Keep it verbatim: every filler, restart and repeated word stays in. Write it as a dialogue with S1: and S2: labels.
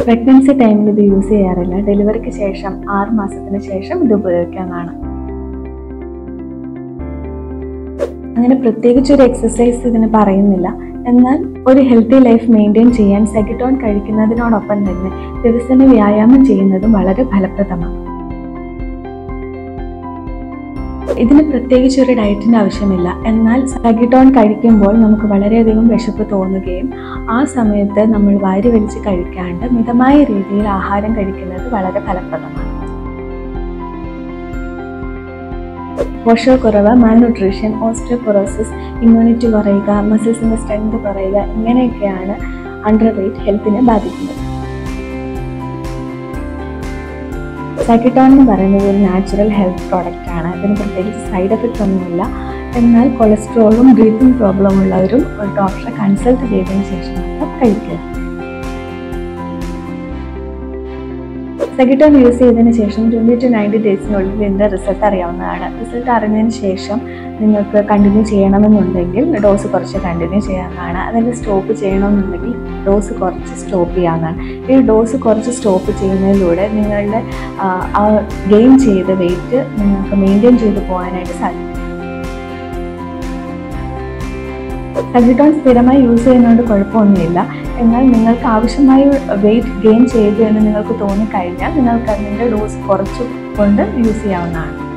S1: Pregnancy ടൈമിൽ ഇത് use ചെയ്യാറില്ല. ഡെലിവറിക്ക് ശേഷം ആറ് മാസത്തിന് ശേഷം ഇത് ഉപയോഗിക്കാവുന്നതാണ്. അങ്ങനെ പ്രത്യേകിച്ചൊരു എക്സസൈസ് ഇതിന് പറയുന്നില്ല. എന്നാൽ ഒരു ഹെൽത്തി ലൈഫ് മെയിൻറ്റെയിൻ ചെയ്യാൻ സഖി ടോൺ കഴിക്കുന്നതിനോടൊപ്പം തന്നെ ദിവസേന വ്യായാമം ചെയ്യുന്നതും വളരെ ഫലപ്രദമാണ്. ഇതിന് പ്രത്യേകിച്ച് ഒരു ഡയറ്റിൻ്റെ ആവശ്യമില്ല. എന്നാൽ സഖി ടോൺ കഴിക്കുമ്പോൾ നമുക്ക് വളരെയധികം വിശപ്പ് തോന്നുകയും ആ സമയത്ത് നമ്മൾ വാരി വലിച്ച് കഴിക്കാണ്ട് മിതമായ രീതിയിൽ ആഹാരം കഴിക്കുന്നത് വളരെ ഫലപ്രദമാണ്. പോഷകക്കുറവ്, മാൽന്യൂട്രീഷൻ, ഓസ്റ്റിയോപൊറോസിസ്, ഇമ്മ്യൂണിറ്റി കുറയുക, മസിൽസിൻ്റെ സ്ട്രെങ്ത് കുറയുക, ഇങ്ങനെയൊക്കെയാണ് അണ്ടർ വെയ്റ്റ് ഹെൽത്തിനെ ബാധിക്കുന്നത്. സഖി ടോൺ എന്ന് പറയുന്നത് ഒരു നാച്ചുറൽ ഹെൽത്ത് പ്രോഡക്റ്റ് ആണ്. ഇതിന് പ്രത്യേകിച്ച് സൈഡ് എഫക്റ്റ് ഒന്നുമില്ല. എന്നാൽ കൊളസ്ട്രോളും ബ്രീത്തിങ് പ്രോബ്ലം ഉള്ളവരും ഒരു ഡോക്ടറെ കൺസൾട്ട് ചെയ്തതിന് ശേഷം മാത്രം കഴിക്കുക. സഖി ടോൺ യൂസ് ചെയ്തതിന് ശേഷം ട്വൻറ്റി ടു നയൻറ്റി ഡേയ്സിനുള്ളിൽ ഇതിൻ്റെ റിസൾട്ട് അറിയാവുന്നതാണ്. റിസൾട്ട് അറിഞ്ഞതിന് ശേഷം നിങ്ങൾക്ക് കണ്ടിന്യൂ ചെയ്യണമെന്നുണ്ടെങ്കിൽ ഡോസ് കുറച്ച് കണ്ടിന്യൂ ചെയ്യാവുന്നതാണ്. അല്ലെങ്കിൽ സ്റ്റോപ്പ് ചെയ്യണമെന്നുണ്ടെങ്കിൽ ഡോസ് കുറച്ച് സ്റ്റോപ്പ് ചെയ്യാവുന്നതാണ്. ഈ ഡോസ് കുറച്ച് സ്റ്റോപ്പ് ചെയ്യുന്നതിലൂടെ നിങ്ങളുടെ ആ ഗെയിൻ ചെയ്ത വെയിറ്റ് നിങ്ങൾക്ക് മെയിൻറ്റെയിൻ ചെയ്ത് പോകാനായിട്ട് സാധിക്കും. സഖി ടോൺ സ്ഥിരമായി യൂസ് ചെയ്യുന്നതുകൊണ്ട് കുഴപ്പമൊന്നുമില്ല. എന്നാൽ നിങ്ങൾക്ക് ആവശ്യമായ വെയിറ്റ് ഗെയിൻ ചെയ്തു എന്ന് നിങ്ങൾക്ക് തോന്നിക്കഴിഞ്ഞാൽ നിങ്ങൾക്ക് അതിൻ്റെ ഡോസ് കുറച്ച് കൊണ്ട് യൂസ് ചെയ്യാവുന്നതാണ്.